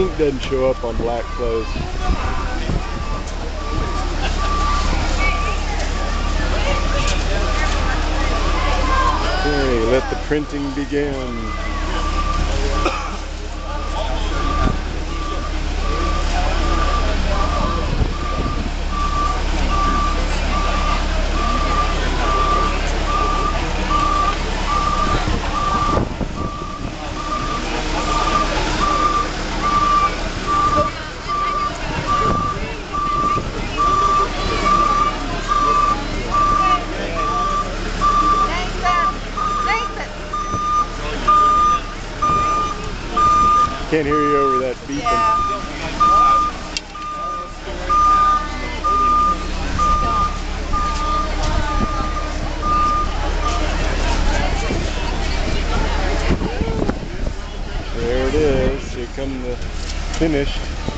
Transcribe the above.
ink doesn't show up on black clothes. Okay, let the printing begin. Can't hear you over that beeping. Yeah. There it is. Here come the finished.